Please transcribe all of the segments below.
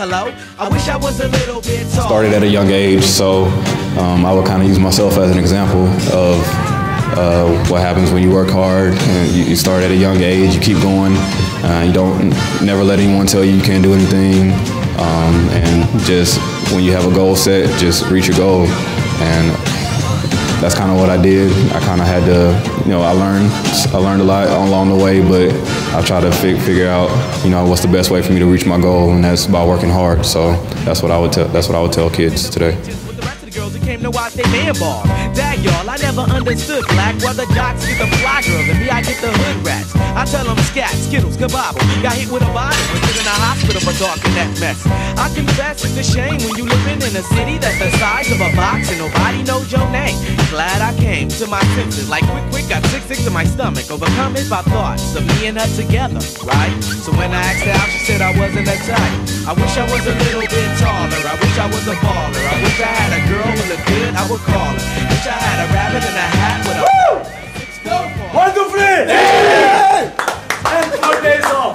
Hello? I wish I was a little bit taller. Started at a young age, so I would kind of use myself as an example of what happens when you work hard and you start at a young age, you keep going, you don't never let anyone tell you you can't do anything, and just when you have a goal set, just reach your goal. And that's kind of what I did. I kind of had to, I learned a lot along the way, but I try to figure out, what's the best way for me to reach my goal, and that's by working hard. So that's what I would tell kids today. Girls who came to watch they man ball. That y'all, I never understood black. While the jocks get the fly girls and me, I get the hood rats. I tell them scat, skittles, kabobble. Got hit with a bottle and put in a hospital for talking that mess. I confess it's a shame when you living in a city that's the size of a box and nobody knows your name. Glad I came to my senses, like quick, got sick to my stomach. Overcome it by thoughts of me and her together, right? So when I asked her out, she said I wasn't a type. I wish I was a little bit taller. I wish I was a baller. I wish I had a girl who looked good, I would call her. Wish I had a rabbit in a hat with a... Woo! Wonderful! Yeah! And 4 days off.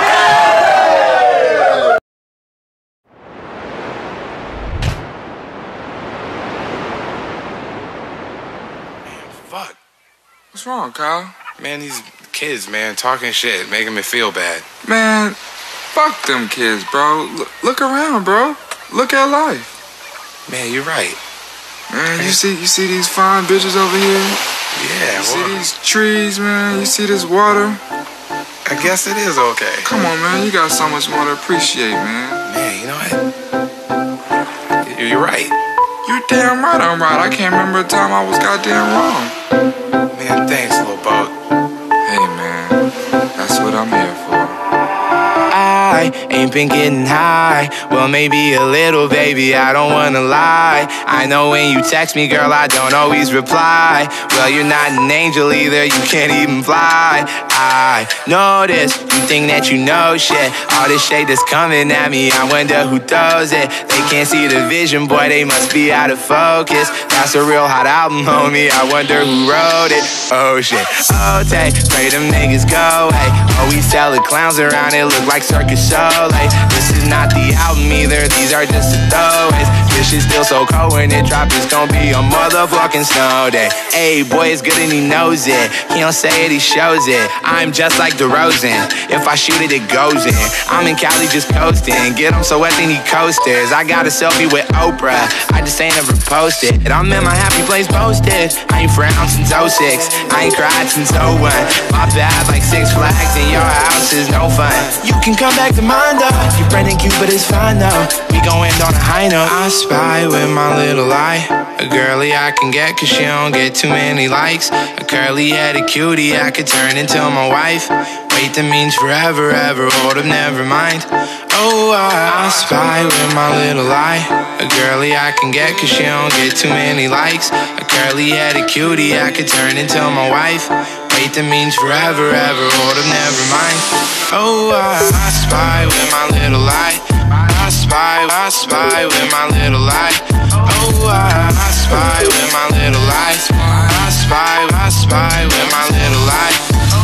Yeah! Man, fuck. What's wrong, Kyle? Man, these kids, man, talking shit, making me feel bad. Man, fuck them kids, bro. Look around, bro. Look at life. Man, you're right. Man, you see these fine bitches over here? Yeah, you see these trees, man? You see this water? I guess it is okay. Come on, man. You got so much more to appreciate, man. Man, you know what? You're right. You're damn right I'm right. I can't remember a time I was goddamn wrong. Man, thanks, little boat. Hey, man. That's what I'm here for. I ain't been getting high. Well, maybe a little, baby, I don't wanna lie. I know when you text me, girl, I don't always reply. Well, you're not an angel either, you can't even fly. I know this, you think that you know shit. All this shade that's coming at me, I wonder who throws it. They can't see the vision, boy, they must be out of focus. That's a real hot album, homie, I wonder who wrote it. Oh shit, oh take, pray them niggas go away. Always tell the clowns around, it look like Circus Soleil. This is not the album either, these are just the throwaways. This shit's still so cold when it drop, it's gonna be a motherfucking snow day. Hey, boy, it's good and he knows it. He don't say it, he shows it. I'm just like DeRozan. If I shoot it, it goes in. I'm in Cali just coasting. Get him so wet, then he coasters. I got a selfie with Oprah. I just ain't never posted. And I'm in my happy place posted. I ain't frowned since 06. I ain't cried since 01. My bad like Six Flags and your house is no fun. You can come back to mine though. Your friend ain't cute, but it's fine though. We gon' end on a high note. I spy with my little eye. A girly I can get cause she don't get too many likes. A curly-headed cutie I could turn into my wife. Wait, that means forever, ever, hold up, never mind. Oh, I spy with my little eye. A girly I can get cause she don't get too many likes. A curly-headed cutie I could turn into my wife. Wait, that means forever, ever, hold up, never mind. Oh, I spy with my little eye. I spy with my little eye. Oh, I spy with my little eye. I spy with my little eye.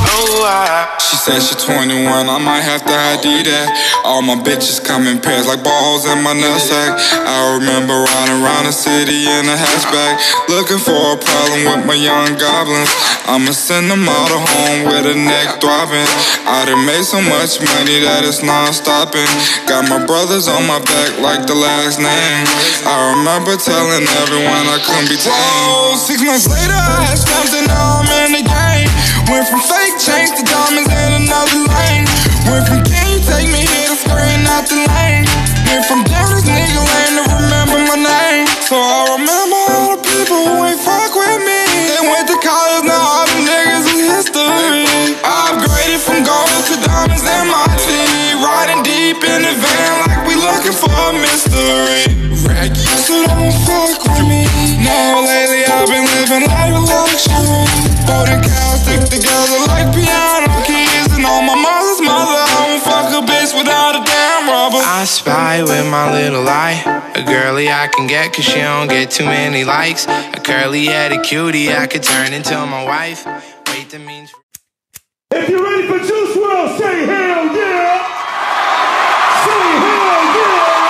She said she 21, I might have to ID that. All my bitches come in pairs like balls in my nutsack. I remember riding around the city in a hatchback, looking for a problem with my young goblins. I'ma send them all to home with a neck throbbing. I done made so much money that it's non-stopping. Got my brothers on my back like the last name. I remember telling everyone I couldn't be tamed. Whoa, 6 months later I had stamps and now I'm in the game. Went from fake chains to diamonds in another lane. Went from can you take me here to screen out the lane. Went from damn this nigga lame to remember my name. So I remember all the people who ain't fuck with me. They went to college, now all the niggas is history. I upgraded from gold to diamonds in my teeth. Riding deep in the van like we looking for a mystery. Rack, so don't fuck with me. No, lately I've been living like a luxury. Both cows stick together like piano keys. And on my mother's mother, I won't fuck a bitch without a damn rubber. I spy with my little eye. A girly I can get cause she don't get too many likes. A curly-headed cutie I could turn into my wife. Wait, that means... If you're ready for Juice WRLD, say hell yeah! Say hell yeah!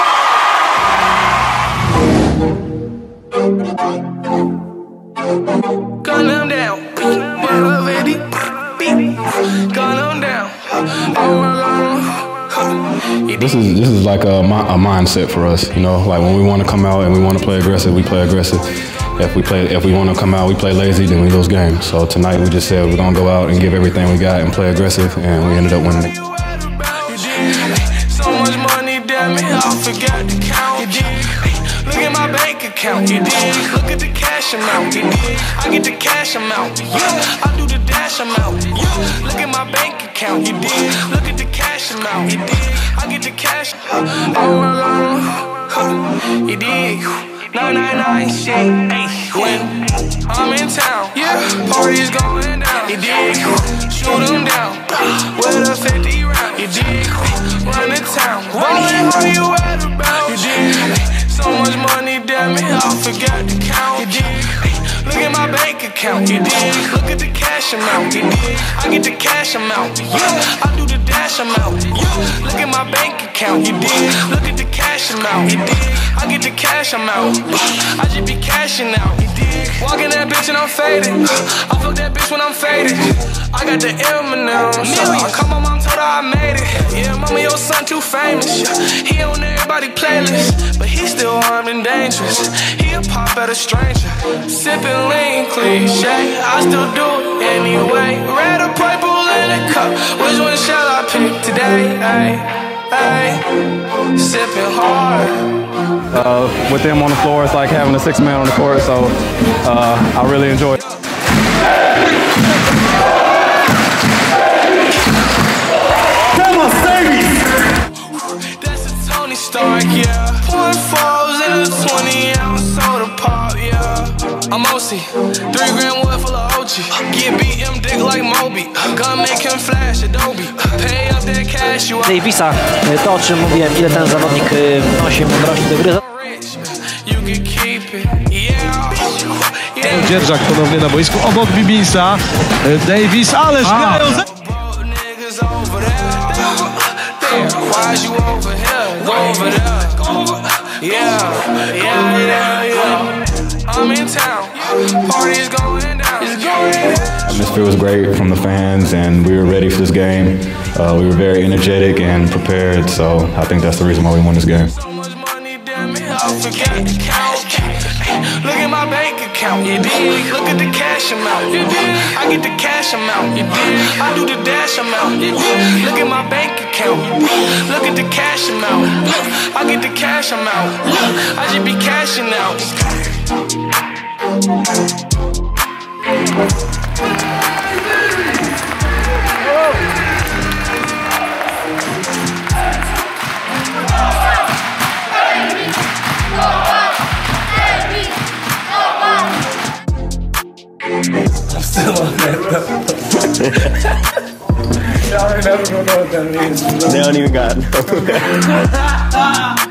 This is like a mindset for us, you know. Like when we want to come out and we want to play aggressive, we play aggressive. If we want to come out, we play lazy, then we lose games. So tonight we just said we're gonna go out and give everything we got and play aggressive, and we ended up winning. So much money, damn it, I forgot to count. Look at my bank account. Look at the cash amount. I get the cash amount. I do the dash amount. Look at my bank account. Look at the cash amount. I get the cash. Oh my God. You dig? 999 shit. When I'm in town, parties going down. You dig? Shoot them down with a 50 round. You dig? Run the town. Wondering how you at about. You dig? So much money, damn it, I forgot to count. You dig? Look at my bank account. You dig? Look at the cash amount. You dig? I get the cash amount. I do the dash amount. Look at my bank account. You dig? Look at the cash amount. You dig? I get the cash amount. I just be cashing out. You dig? Walking that bitch and I'm faded. I fuck that bitch when I'm faded. I got the M&M's. I call my mom, told her I made it. Yeah, mama, your son too famous. He on everybody's playlist, but he still armed and dangerous. He'll pop at a stranger. Sipping lean, cliche. I still do it anyway. Red or purple in a cup. Which one shall I pick today? Ay, sipping hard. With them on the floor, it's like having a 6-man on the court, so I really enjoy it. Come on, Stevie! That's a Tony Stark, yeah. Pouring falls in a 20-ounce soda pop, yeah. I'm OC, 3 grand wood full of OG. Get BM dick like Moby. Gun make him flash Adobe. Pay up that cash you Davisa, to o czym mówiłem, ile ten zawodnik wnosi mądrości do gry. Dzierżak ponownie na boisku, obok Bibinsa, Davis, ależ grają za... Atmosphere was great from the fans, and we were ready for this game. We were very energetic and prepared, so I think that's the reason why we won this game. Look at my bank account. Look at the cash amount. I get the cash amount. I do the dash amount. Look at my bank account. Look at the cash amount. I get the cash amount. I just be cashing out. I'm still on that though. Y'all ain't never gonna know what that means. They don't even got it.